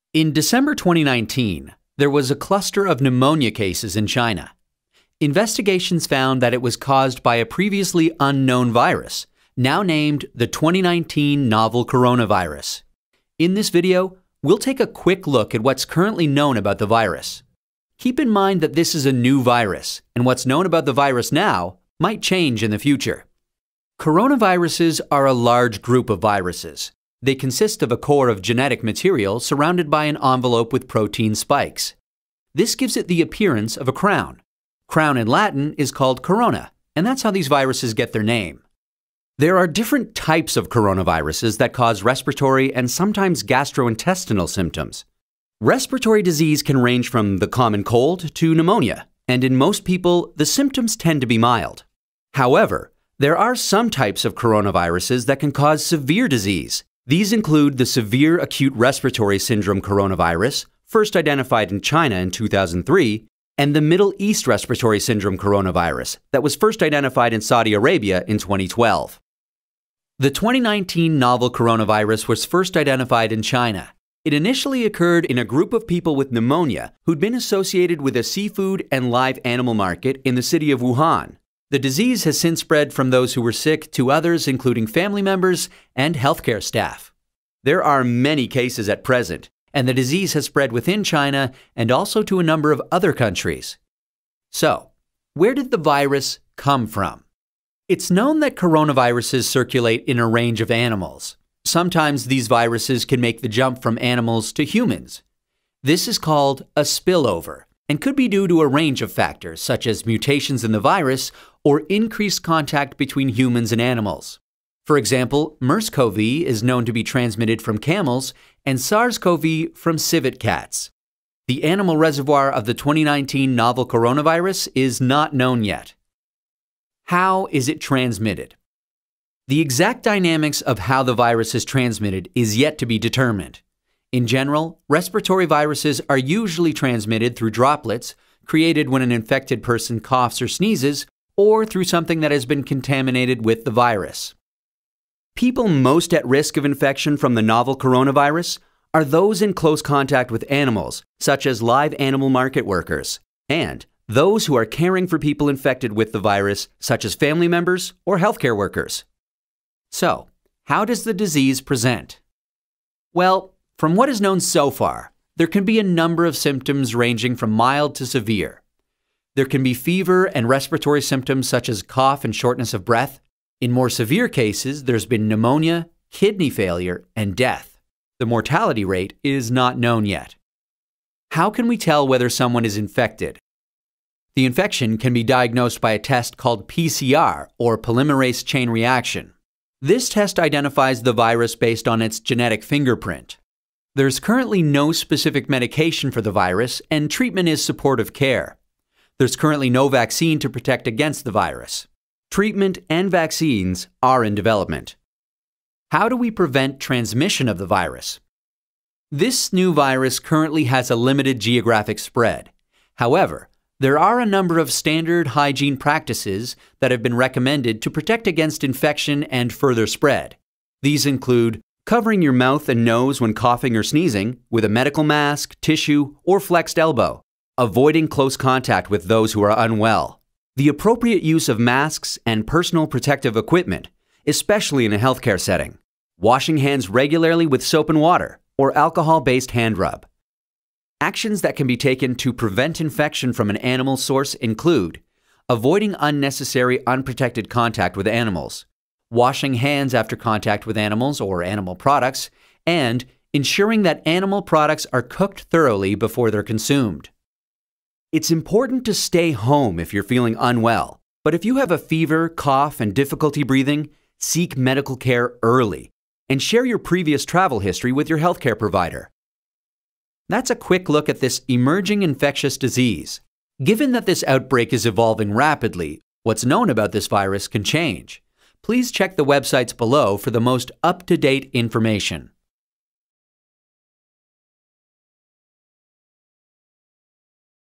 In December 2019, there was a cluster of pneumonia cases in China. Investigations found that it was caused by a previously unknown virus, now named the 2019 novel coronavirus. In this video, we'll take a quick look at what's currently known about the virus. Keep in mind that this is a new virus, and what's known about the virus now might change in the future. Coronaviruses are a large group of viruses. They consist of a core of genetic material surrounded by an envelope with protein spikes. This gives it the appearance of a crown. Crown in Latin is called corona, and that's how these viruses get their name. There are different types of coronaviruses that cause respiratory and sometimes gastrointestinal symptoms. Respiratory disease can range from the common cold to pneumonia, and in most people, the symptoms tend to be mild. However, there are some types of coronaviruses that can cause severe disease. These include the severe acute respiratory syndrome coronavirus, first identified in China in 2003, and the Middle East respiratory syndrome coronavirus that was first identified in Saudi Arabia in 2012. The 2019 novel coronavirus was first identified in China. It initially occurred in a group of people with pneumonia who'd been associated with a seafood and live animal market in the city of Wuhan. The disease has since spread from those who were sick to others, including family members and healthcare staff. There are many cases at present, and the disease has spread within China and also to a number of other countries. So, where did the virus come from? It's known that coronaviruses circulate in a range of animals. Sometimes these viruses can make the jump from animals to humans. This is called a spillover and could be due to a range of factors such as mutations in the virus or increased contact between humans and animals. For example, MERS-CoV is known to be transmitted from camels and SARS-CoV from civet cats. The animal reservoir of the 2019 novel coronavirus is not known yet. How is it transmitted? The exact dynamics of how the virus is transmitted is yet to be determined. In general, respiratory viruses are usually transmitted through droplets created when an infected person coughs or sneezes, or through something that has been contaminated with the virus. People most at risk of infection from the novel coronavirus are those in close contact with animals, such as live animal market workers, and those who are caring for people infected with the virus, such as family members or healthcare workers. So, how does the disease present? Well, from what is known so far, there can be a number of symptoms ranging from mild to severe. There can be fever and respiratory symptoms such as cough and shortness of breath. In more severe cases, there's been pneumonia, kidney failure, and death. The mortality rate is not known yet. How can we tell whether someone is infected? The infection can be diagnosed by a test called PCR, or polymerase chain reaction. This test identifies the virus based on its genetic fingerprint. There's currently no specific medication for the virus, and treatment is supportive care. There's currently no vaccine to protect against the virus. Treatment and vaccines are in development. How do we prevent transmission of the virus? This new virus currently has a limited geographic spread. However, there are a number of standard hygiene practices that have been recommended to protect against infection and further spread. These include covering your mouth and nose when coughing or sneezing with a medical mask, tissue, or flexed elbow. Avoiding close contact with those who are unwell. The appropriate use of masks and personal protective equipment, especially in a healthcare setting. Washing hands regularly with soap and water or alcohol-based hand rub. Actions that can be taken to prevent infection from an animal source include avoiding unnecessary unprotected contact with animals, washing hands after contact with animals or animal products, and ensuring that animal products are cooked thoroughly before they're consumed. It's important to stay home if you're feeling unwell, but if you have a fever, cough, and difficulty breathing, seek medical care early and share your previous travel history with your healthcare provider. That's a quick look at this emerging infectious disease. Given that this outbreak is evolving rapidly, what's known about this virus can change. Please check the websites below for the most up-to-date information.